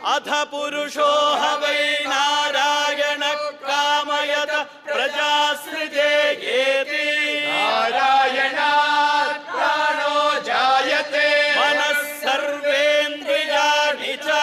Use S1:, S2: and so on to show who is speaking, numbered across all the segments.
S1: अथ पुरुषो ह वै नारायण कामयत प्रजासृजेयेति
S2: नारायणात् प्राणो जायते
S1: मनः सर्वेन्द्रियाणि च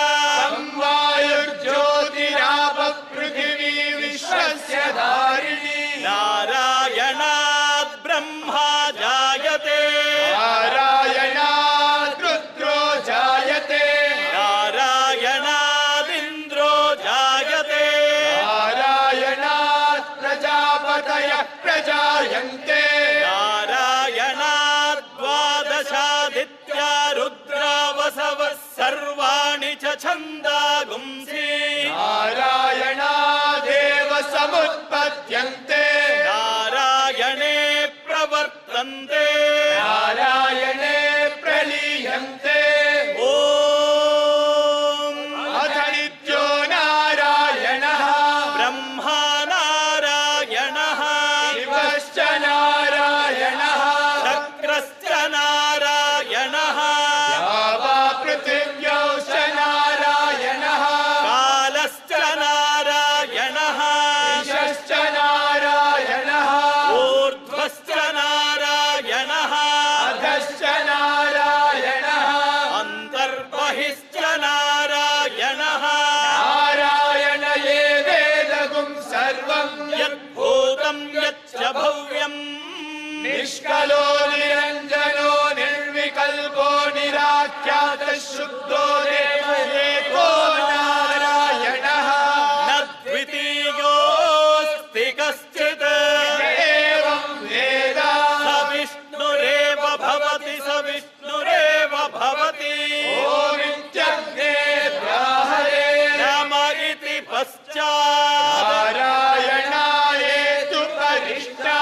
S2: वायुर्ज्योतिरापः पृथिवी विश्वस्य धारिणी
S1: नारायणात् ब्रह्मा जायते
S2: नारायणात् रुद्रो जायते
S1: नारायणादिन्द्रो जायते
S2: नारायणात् प्रजापतयः प्रजायन्ते
S1: नारायणात् द्वादशादित्या रुद्रा वसवः सर्वाणि च छन्दागुंसि
S2: नारायणादेव समुत्पद्यन्ते
S1: नारायणे प्रवर्तन्ते
S2: नारायणे प्रलीयन्ते
S1: ॐ
S2: अथ नित्यो नारायणः
S1: ब्रह्मा नारायणः
S2: शिवश्च नारायणः
S1: चक्रश्च नारायणः
S2: वा पृथिव्यौश्च नारायणः
S1: कालश्च नारायणः
S2: ईशश्च नारायणः
S1: ऊर्ध्वश्च नारायणः
S2: अधश्च नारायणः
S1: अन्तर्बहिश्च नारायणः
S2: नारायण एवेदगुं सर्वं
S1: यद्भूतं यच्च भव्यम्
S2: निष्कलो निरञ्जनो निर्विकल्पो निराख्यातः शुद्धो देव एको नारायणः
S1: न द्वितीयोऽस्ति कश्चित्
S2: एवं वेद
S1: स विष्णुरेव भवति स विष्णुरेव भवति
S2: ओमित्यग्ने ब्राहरे
S1: नम इति पश्चात्
S2: नारायणायेतु परिष्टा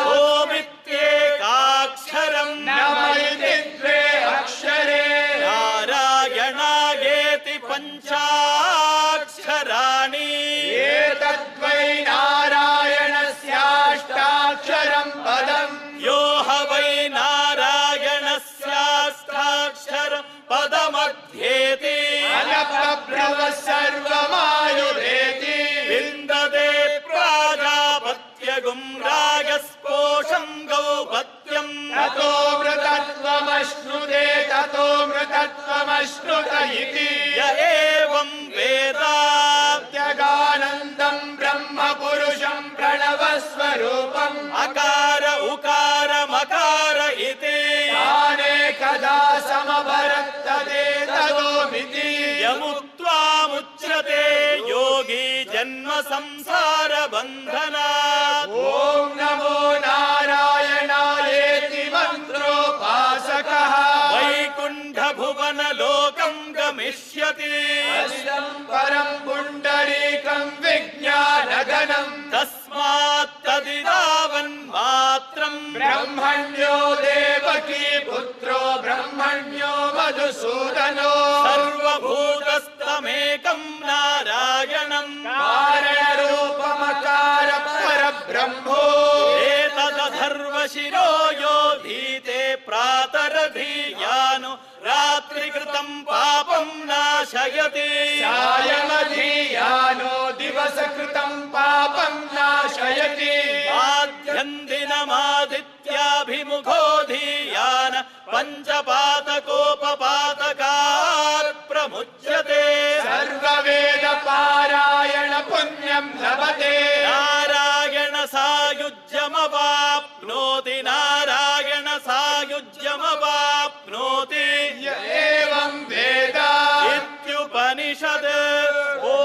S1: ओमित्येकाक्षरम्
S2: नम इति द्वे अक्षरे
S1: नारायणायेति पञ्चाक्षराणि
S2: एतद्वै नारायणस्याष्टाक्षरं पदम्
S1: यो ह वै नारायणस्याष्टाक्षर पदमध्येति
S2: अनप्रभव सर्वमायुरेति
S1: विन्दते प्राजापत्यगुं राजस्पोषं गौपत्यम्
S2: ततो मृतत्वमश्नुते ततो मृतत्वमश्नुत इति
S1: य एवं वेद
S2: त्यगानन्दं ब्रह्म पुरुषं प्रणवस्वरूपम्
S1: अकार उकार मकार इति
S2: तानेकदा समभरत्तते ततोमिति
S1: यमुक्त्वामुच्यते योगी जन्म संसार बन्धनात्
S2: ॐ नमो नारायणायेति मन्त्रोपासकः
S1: वैकुण्ठ भुवन लोकं गमिष्यति
S2: असिदं परं पुण्डरीकं विज्ञानघनम्
S1: तस्मात् तदिदावन्मात्रम्
S2: ब्रह्मण्यो देवकी पुत्रो ब्रह्मण्यो मधुसूदनो
S1: सर्वभूतस्थमेकं नारायणम्
S2: कारणरूपमकार परब्रह्मो
S1: एतदधर्वशिरो यो धीते प्रातरधीयानो रात्रिकृतं पापं नाशयति
S2: सायमधीयानो दिवसकृतं पापं नाशयति
S1: आद्यन्दिनमादित्याभिमुखो धीयान पञ्चपातकोपपातकात् प्रमुच्यते
S2: सर्ववेद पारायण पुण्यं लभते
S1: नारायण सायुज्यमवाप्नोति नारायण सायुज्यमवाप्नोति
S2: य एवं वेद
S1: इत्युपनिषद्।